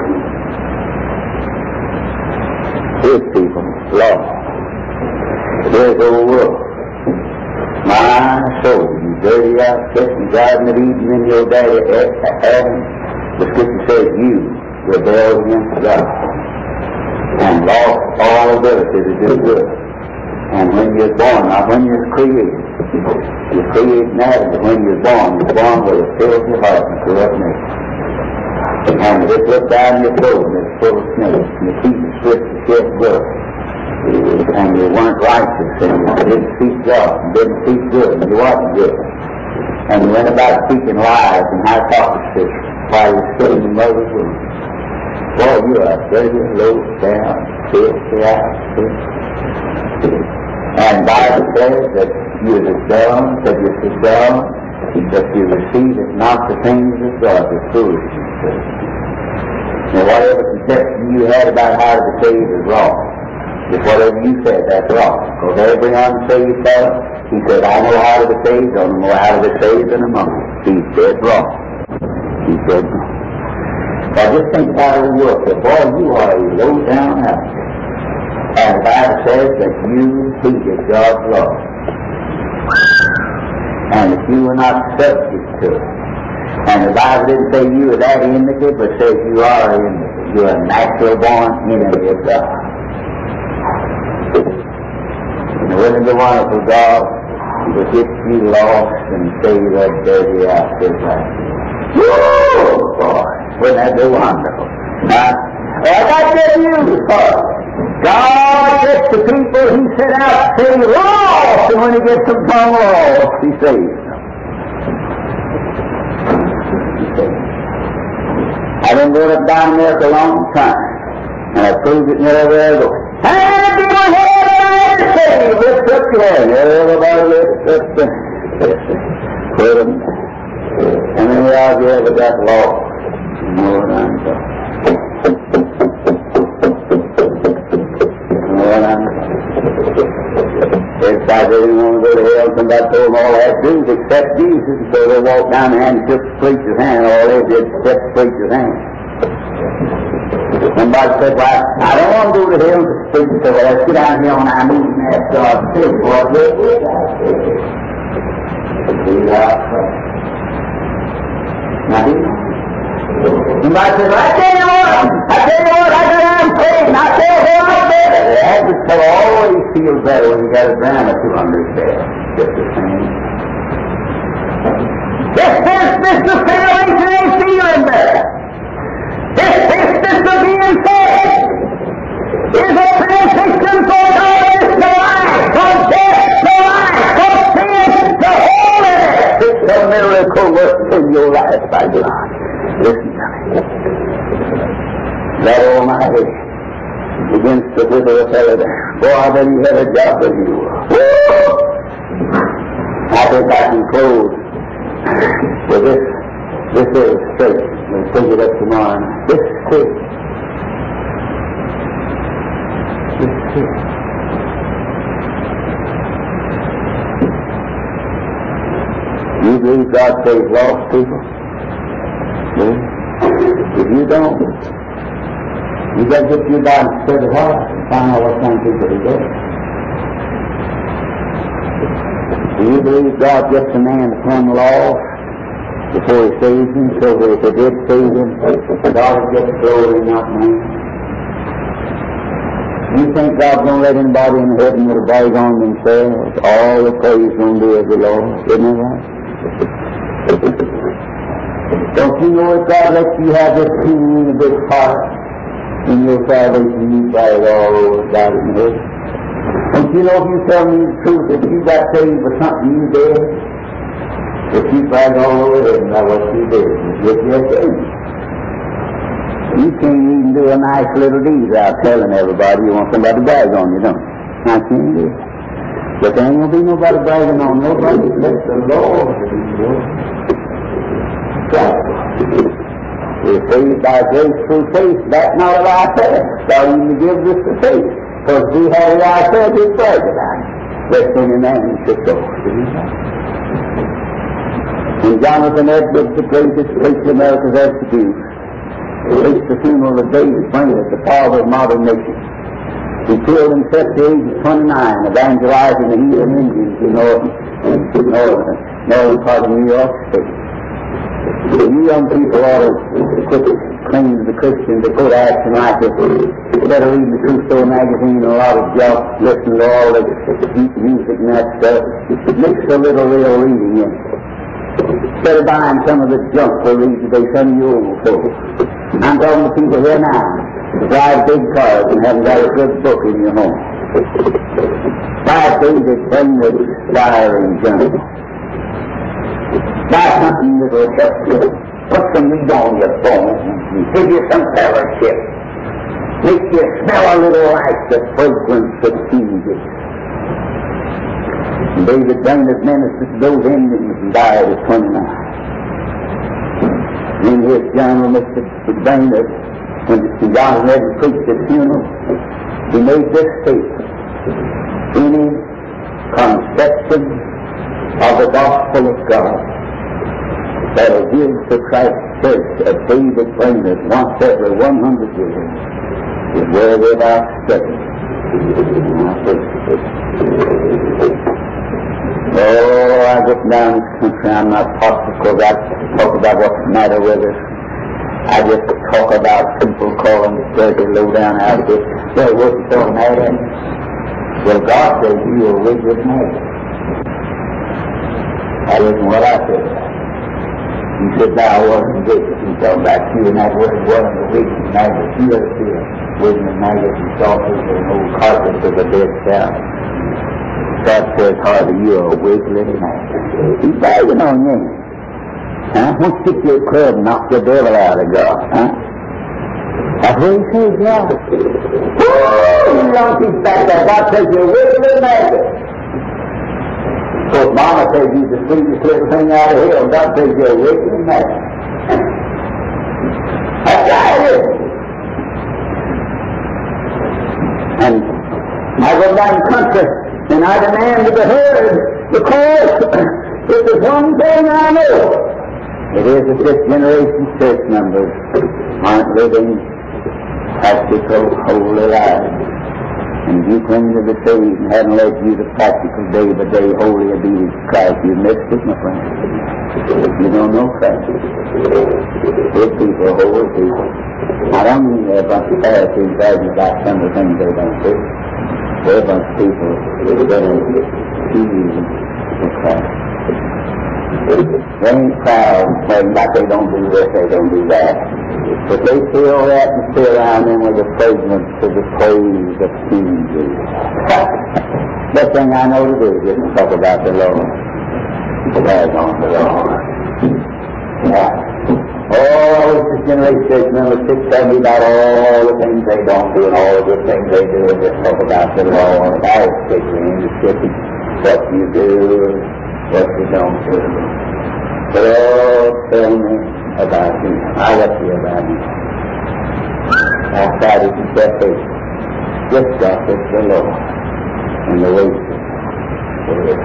His people lost. Here's old Rolfe. My soul, you dirty outfit, you Garden of Eden in your daddy Adam. The Scripture says you rebelled against God and lost all ability to do good. And when you're born, not when you're created, you're created now, but when you're born, you're born with a filthy heart and corrupt nature. And you just look down your throat and it's full of snakes, and your teeth are swift to shed blood. And you weren't righteous, and you didn't seek God, and didn't seek good, and you wasn't good. And you went about speaking lies and hypocrisy while you're still in the mother's womb. Boy, you are dirty, low down, filthy outfit. And Bible says that you are dumb, that you're so dumb, that you receive it not the things of God, the foolishness. Now, whatever conception you had about how to be saved is wrong. If whatever you said, that's wrong. Because every unsaved fellow, he said, I know how to be saved, I don't know how to be saved in a moment. He's dead wrong. He said, now just think about it work. Boy, you are a low-down outfit. And the Bible says that you hated God's law. And that you were not subject to it. And the Bible didn't say you were that enmity, but says you are enmity. You are a natural born enemy of God. And wouldn't it be wonderful, God would get you lost and save that dirty outfit like you. Whoa, boy, wouldn't that be wonderful? Now, well, I got good news for you. God gets the people he set out to save lost, and when he gets them from lost, he saves them. He saves them. I've been going up down there for a long time, and I proved it everywhere I go. And if you don't have anybody to save, lift up your hand. Everybody lift up the put them. And then we out here that got lost. You know what I'm talking about. You know what I'm talking about. There's they didn't want to go to hell. Somebody told them all they had to do was accept Jesus. So they walked down there and shook the preacher's hand. All they did was accept the preacher's hand. Somebody said, well, I don't want to go to hell. The preacher said, well, let's get down here on our knees and ask God to save us. Now, somebody said, well, I tell you what, I tell you what, I got out and prayed, and I tell you what, I did. The average fellow always feels better when he got a gram or two under his bed. Just the same. This business of salvation ain't feeling better. This business of being saved is a transition from darkness to light, from death to life, from sin to holiness. It's a miracle work in your life, my God. Listen to me. That Almighty begins to wither a fellow there. Boy, I bet he had a job to do. Woo! I think I can close with this, this illustration. We'll take it up tomorrow night. This kid. This kid. You believe God saves lost people? If you don't, you got to get you down and set it hard and find out what kind of people he gets. Do you believe God gets a man to come lost before he saves him, so that if he did save him, God would get the glory, not man? You think God's going to let anybody in heaven with a bag on themselves? All the praise going to be of the Lord. Isn't it right? Don't you know if God lets you have this feeling in a big heart in your salvation, you buy it all over God in heaven? Don't you know if you tell me the truth, if you got saved for something you did, if you buy it all over heaven by what you did, if you're saved. You can't even do a nice little deed without telling everybody you want somebody to brag on you, don't you? I can't do it. But there ain't going to be nobody bragging on nobody except the Lord. We're saved by grace through faith. That's not of ourselves. God even gives us the faith. Because we have it ourselves, we brag about it. Lest any man should go. When Jonathan Edwards, the greatest preacher America's ever produced, preached the funeral of David Barnard, the father of modern nations. He killed himself at the age of twenty-nine, evangelizing the heathen Indians in northern, northern, northern part of New York State. You young people ought to quit claiming to the Christians to go to action like this. You better read the True Story magazine and a lot of junk, listen to all the deep music and that stuff. Mix a little real reading in it. Instead of buying some of the junk we'll read today, some of you old folks. I'm talking to people here now who drive big cars and haven't got a good book in your home. Buy David Barnard Diary Journal. Buy something that will help you. Put some meat on your bones and give you some fellowship. Make you smell a little like the fragrance of Jesus. David Barnard ministered to those Indians and died at twenty-nine. In his journal, Mister Barnard, when John had preached his funeral, he made this statement: any conception of the gospel of God that will give to Christ's church a David Barnard once every one hundred years is where without study. Oh, I get down this country, I'm not possible about talk about what's the matter with us. I just talk about people calling the dirty low down out of it. Well, what you so mad at me? Well, God says you are with with maggots. That isn't what I said. You said thou wasn't wicked. You talk about you and that word wasn't the wicked maggots. You ever see a wicked maggots and saucers and old carpets of a dead cow? God says, Harvey, you're a wiggling man. He's bragging on you. Huh? Won't you stick your club and knock the devil out of God? Huh? That's what he says, yeah. Woo! You don't keep back there. God says you're a wiggling man. So if Mama says you're the sweetest little thing out of hell, God says you're a wiggling man. That's right, it is. And I go down the country And I demand to be heard, because if there's one thing I know, it is that this generation's church members aren't living practical, holy lives. And if you cling to the faith and haven't led you to practical day-by-day holy obedience to Christ, you've missed it, my friend. You don't know Christ. Good people, holy people. I don't mean they're a bunch of Pharisees bragging about some of the things they don't do. They're a bunch of people that are going to choose for Christ. They ain't proud and saying like they don't do this, they don't do that. But they fill the atmosphere around them with the fragrance of the praise of King Jesus. Best thing I know to do is just talk about the Lord. Brag on the Lord. Yeah. Oh, this generation church number six seventy about all the things they don't do and all the good things they do, and just talk about the Lord. I was picturing the city, what you do, what you don't do. But oh, tell me about him. I'll let you about him. Outside of the faith, just God is the Lord and the way for it.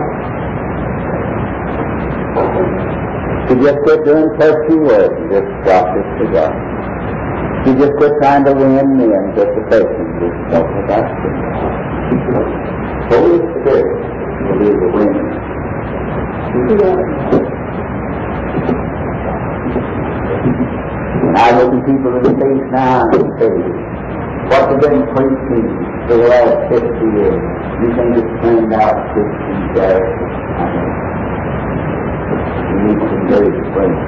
To just quit doing personal work and just drop this to God. To just quit trying to win men just a person, just talk about it. Holy Spirit will be the winner. And I look at people in the face now and say, what have been preaching for the last fifty years? You think it's turned out Christian character? You need some David Brainerd.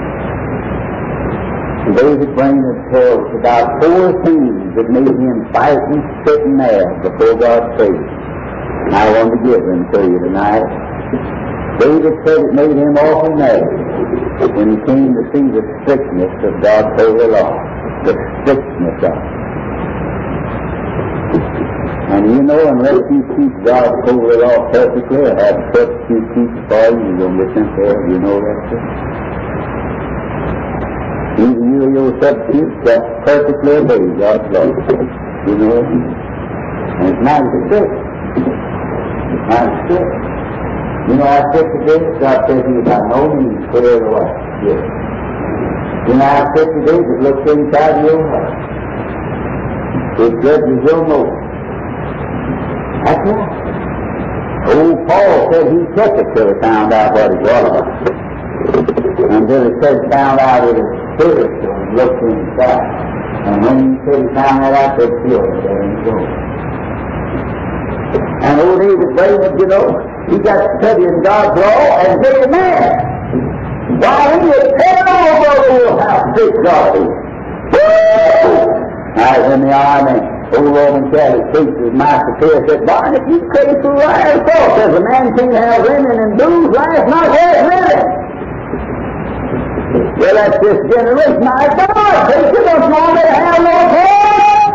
David Brainerd tells about four things that made him fight and spit and mad before God's face. And I want to give them to you tonight. David said it made him awful mad when he came to see the strictness of God's holy law. The strictness of it. And you know, unless you keep God's holy law perfectly, or have substitute keep it for you, you're going to get sent there. You know that, sir? Either you or your substitute that perfectly obey God's law. You know it? And it's not as strict. It's not as strict. You know how strict it is? God says He by no means clear the way. Yes. You know how strict it is? It looks inside your heart. It judges your motive. That's right. Old Paul said he kept it till he found out what it was. Until he said found out it was spiritual and looked inside. And when he said he found that out, they killed it there and go. And old David Brainerd, you know, he got studying God's law and made a man. While he was telling all over how sick God is. I was in the army. Old Roman Catholic preacher, Master Pierce, said, Barnard, if you pray for right thought, says a man can't have women and booze, life not worth living. Well, that's this generation. My God, preacher doesn't want me to have no fun.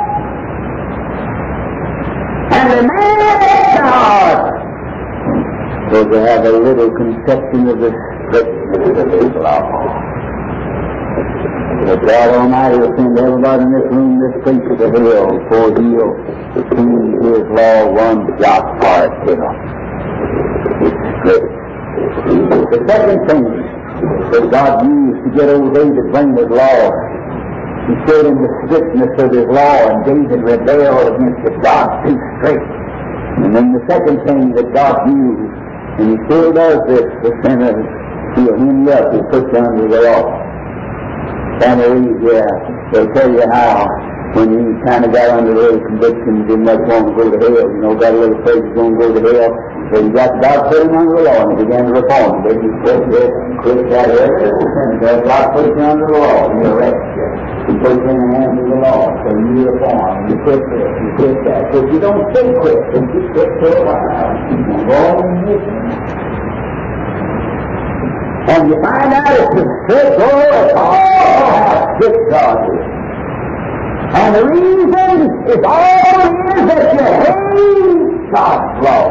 And the man is God. So to have a little conception of the strictness of His law. But God Almighty will send everybody in this room this preacher to hell before He'll change His law one jot part, you know. It's strict. The second thing that God used to get old David Brainerd's law, He showed him the strictness of His law, and David rebelled against it. God's too strict. And then the second thing that God used, and He still does this for sinners, He'll hem you up, He'll put you under the law. Families, yeah, they'll tell you how when you kind of got under a little conviction, didn't much want to go to hell, you know, got a little afraid you're going to go to hell. So you got God put him under the law and he began to reform. Then you quit this, quit that, everything. God put you under the law and you're arrested. He puts you in the hands of the law, so you reform, you quit this, you quit that. So if you don't stay quit, then you quit for a while. You're wrong in this. And you find out it's the strict law, it's all how strict God is. And the reason is all is that you hate God's law.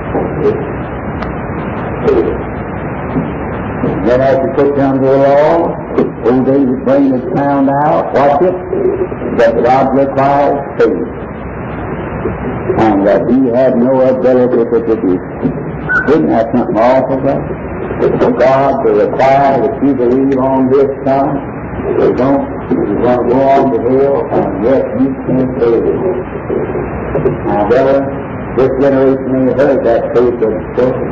Then after you put you under the law, old David Brainerd found out, watch it, that God requires faith. and that he had no ability to produce. Isn't that something awful, brother? For God to require that you believe on this Son, you're going, you're going to go on to hell, and yet you can't believe it. Now, brother, this generation ain't heard that truth of the Scripture.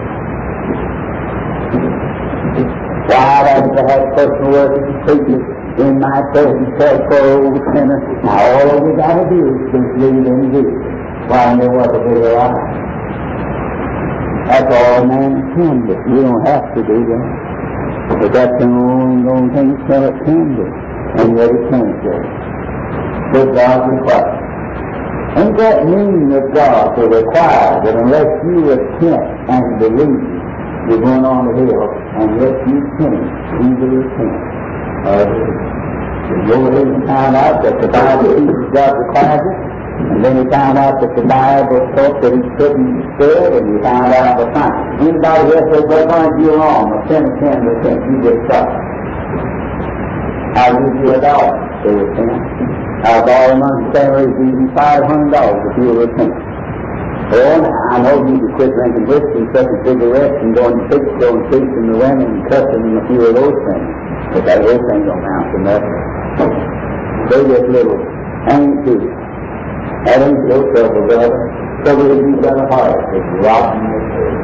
Why doesn't I have personal work with preachers in my presence said for old sinners? Now, all we got to do is just believe in Jesus. Why, you know what the bigger life? That's all man can do. You don't have to do that. But that's the only, only thing that it can do. And yet it can't do. But God requires. Ain't that mean of God to require that unless you repent and believe, you're going on the hill, and yet you can't either repent or believe. You go ahead and find out that the Bible teaches God requires it, and then you found out that the Bible taught that he couldn't do it, and you found out the time. Anybody else says, well, why are you wrong? A sin of ten percent, you get shot. I'll give you a dollar to repent. I'll borrow among families even five hundred dollars if you'll repent. Well, I know you can quit drinking whiskey, sucking cigarettes, and going to church, going chasing the women, and cussing and a few of those things. But that whole thing don't amount to nothing. They just little ain't too. That ain't no trouble, brother. Trouble is you've got a heart that's rotten your soul.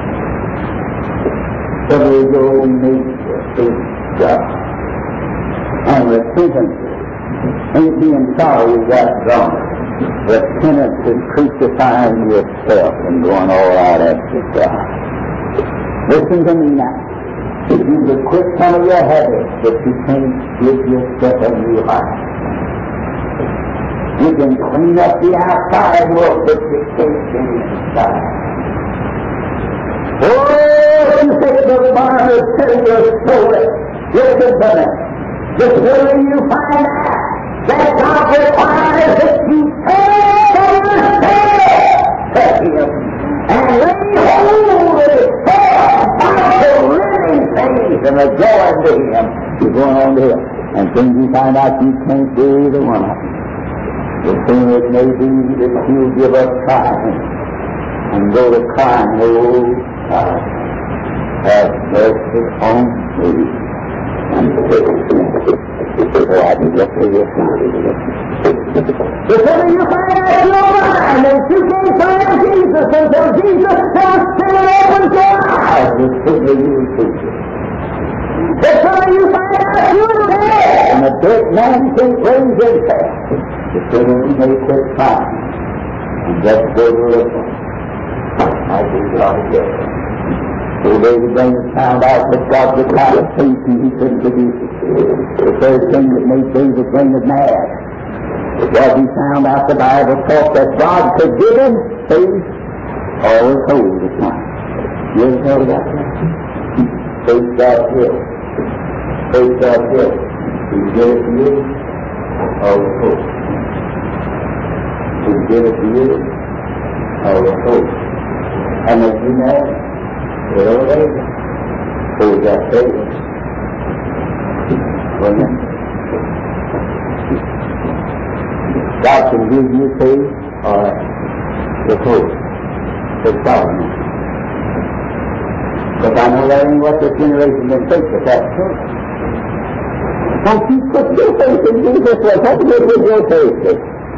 Trouble is your old nature is God. And repentance ain't being sorry you got drunk. Repentance is crucifying yourself and going all out after God. Listen to me now. If you could quit some of your habits, but you can't give yourself a new heart. You can clean up the outside world, but you can't get inside. Oh, you say the Barnard tell your story. Listen to me. Just will you find out that God requires that you turn yourself to Him and lay hold of His powerful living faith and the joy to Him. You're going on to Him. And then you find out you can't do either one of them. The thing it may be that you'll give up crying and go to crying, oh God, have mercy on me and fix me. So I can get to your side. The sooner you find out your mind that you can't find Jesus until Jesus comes to open your eyes, the sooner you will see it. The sooner you find out you're dead and the dead man can't raise himself, the sooner we may quit crying and just go to listen. I think God is good. So David James found out that God was kind of faith and he couldn't produce it. The first thing that made David James mad was he found out the Bible taught that God could give him faith or withhold the time. You ever heard about that? Faith God will. Faith God will. He give it to you or withhold. He give it to you or withhold. And as you know, well, David, who's got faith? Well, God can give you faith or withhold. It's sovereign. Because I know that ain't what this generation can think, but that's true. Don't you put your faith in Jesus? What good would your faith do?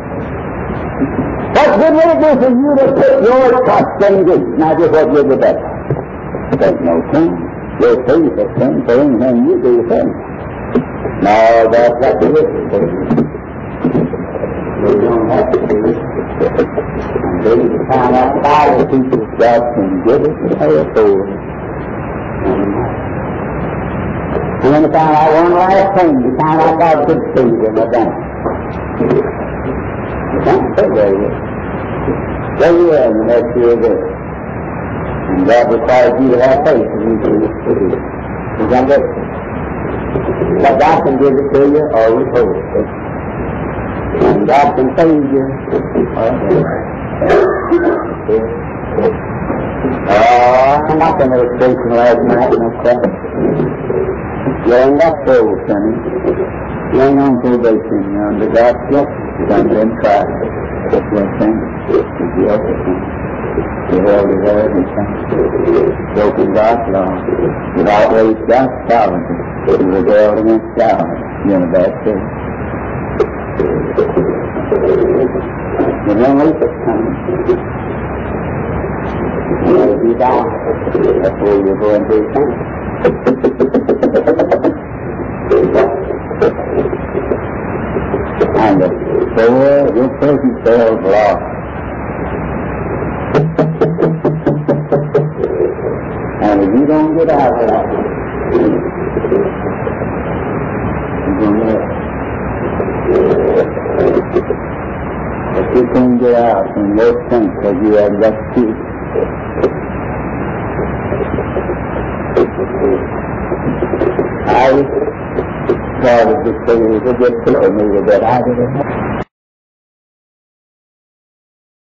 What good would it do for you to put your trust in Jesus? Now, just what good would that do? There's no sin. Your faith is sin for anything you do sin. No, that's what the wicked do. They don't have to do it. And they found out Bible teachers God can give it to pay it for. You want to find out one last thing. You found out God could see them or done. You can't say there you are. There you are, and that's your good. And God requires you to have faith in you to do it. You can get it. But God can give it to you or withhold it. And God can save you. Oh, I'm not going to illustration last night, no question. You ain't got soul, sonny. You ain't on probation. You're under God's justice. You're under Him trial. That's what I'm saying. guilty. He held his head and broken God's law. It always got sovereignty. He rebelled against God. You're in a bad state. The relief is coming. You'll be down. That's where you're going to come. And the soul, your present soul is lost. And if you don't get out of that, you're going to live. If you can get out in those things because you have got to keep. I started to say, it was a good people me to get out of it.